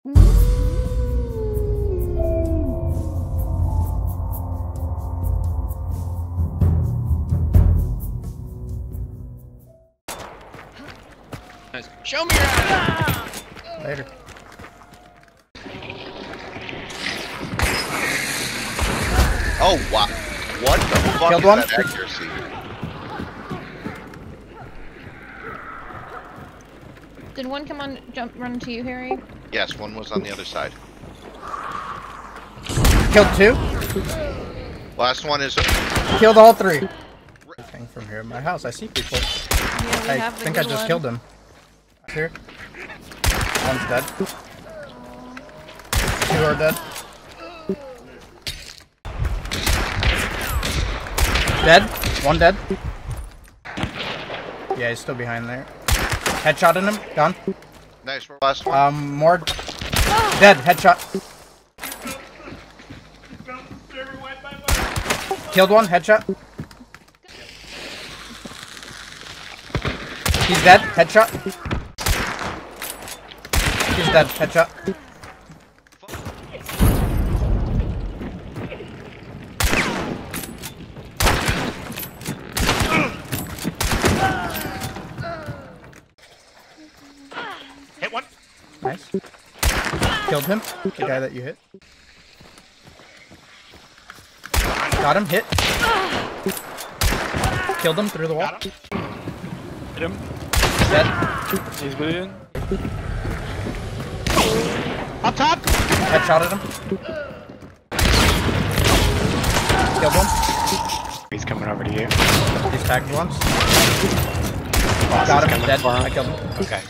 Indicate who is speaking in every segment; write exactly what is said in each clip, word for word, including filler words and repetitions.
Speaker 1: Nice. Show me your ass!
Speaker 2: Later.
Speaker 3: Oh wow! What the fuck
Speaker 2: Killed
Speaker 3: is
Speaker 2: one.
Speaker 3: that accuracy?
Speaker 4: Did one come on, jump, run to you, Harry?
Speaker 3: Yes, one was on the other side.
Speaker 2: Killed two.
Speaker 3: Last one is.
Speaker 2: Killed all three. Thing from here at my house. I see people.
Speaker 4: Yeah, we
Speaker 2: I
Speaker 4: have the
Speaker 2: think I
Speaker 4: good
Speaker 2: just
Speaker 4: one.
Speaker 2: killed him. Here. One's dead. Two are dead. Dead. One dead. Yeah, he's still behind there. Headshot in him. Gone.
Speaker 3: Nice. Last one.
Speaker 2: Um, more. Dead. Headshot. Killed one. Headshot. He's dead. Headshot. He's dead. Headshot.
Speaker 5: Hit one.
Speaker 2: Nice. Killed him. The guy that you hit. Got him. Hit. Killed him through the wall.
Speaker 5: Got him. Hit him.
Speaker 2: Dead.
Speaker 5: He's bleeding. Up top.
Speaker 2: Headshot at him. Killed one.
Speaker 5: He's coming over to you.
Speaker 2: He's tagged once.
Speaker 5: Boss
Speaker 2: Got
Speaker 5: is
Speaker 2: him.
Speaker 5: coming
Speaker 2: Dead.
Speaker 5: for him.
Speaker 2: I killed him.
Speaker 5: Okay.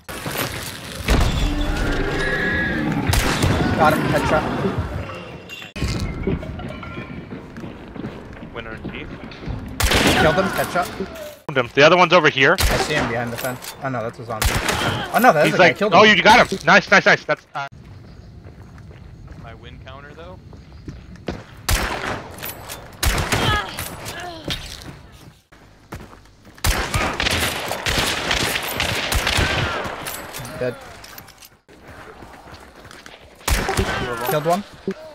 Speaker 2: Got him. Headshot.
Speaker 5: Winner in chief.
Speaker 2: Killed him. Headshot.
Speaker 5: Him. The other one's over here.
Speaker 2: I see him behind the fence. Oh no, that's a zombie. Oh no, that's
Speaker 5: He's
Speaker 2: the guy.
Speaker 5: like,
Speaker 2: Killed him.
Speaker 5: oh, you got him. Nice, nice, nice. That's. Uh...
Speaker 1: My win counter though.
Speaker 2: Dead. Killed one.